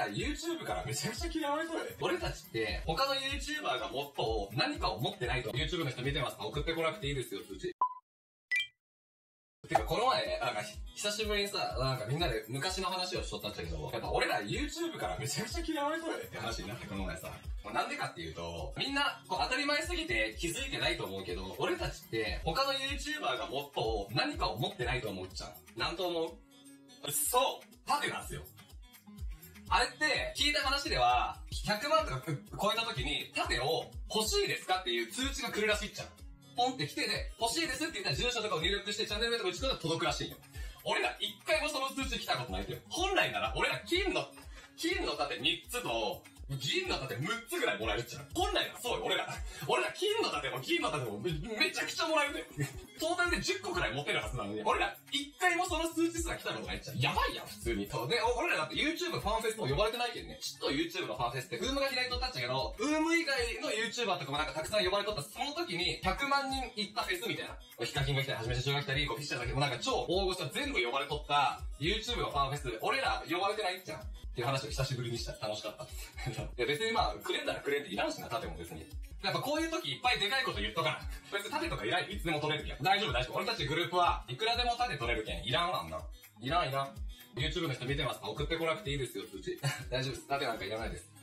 ら YouTube からめちゃくちゃ嫌われそうよね。俺たちって、他の YouTuber がもっと何かを持ってないと、YouTube の人見てますか送ってこなくていいですよ、通知。てか、この前、久しぶりにさ、みんなで昔の話をしとったんだけど、やっぱ俺ら YouTube からめちゃくちゃ嫌われそうよねって話になって、この前さ。なんでかっていうと、みんな、当たり前すぎて気づいてないと思うけど、俺たちって、他の YouTuber がもっと何かを持ってないと思っちゃう。なんと思う？そう！盾なんですよ。あれって、聞いた話では、100万とか超えた時に、盾を欲しいですかっていう通知が来るらしいっちゃう。ポンって来てで、欲しいですって言ったら住所とかを入力してチャンネル名とか打ち込んだら届くらしいよ。俺ら一回もその通知来たことないけど、本来なら俺ら金の盾3つと、銀の盾6つぐらいもらえるっちゃう。本来はそうよ、俺ら金の盾も銀の盾もめちゃくちゃもらえるね。トータルで10個くらい持てるはずなのに、俺ら一回もその数値すら来たことないっちゃう。やばいやん、普通に。で、俺らだって YouTube ファンフェスも呼ばれてないけんね。ちょっと YouTube のファンフェスって、ウームが開いとったっちゃけど、ウーム以外の YouTuber とかもたくさん呼ばれとった、その時に100万人行ったフェスみたいな。ヒカキンが来たり、はじめしゃちょが来たり、フィッシャーだけど超大御所全部呼ばれとった YouTube のファンフェス、俺ら呼ばれてないっちゃん。っていう話を久しぶりにしたら楽しかった。いや別にくれんならくれんっていらんしな、盾も別に。やっぱこういう時いっぱいでかいこと言っとかな。別に盾とかいらんよ。いつでも取れるけん。大丈夫。俺たちグループはいくらでも盾取れるけん。いらんわ、あんな。いらん。YouTube の人見てますか送ってこなくていいですよ、通知。大丈夫です。盾なんかいらないです。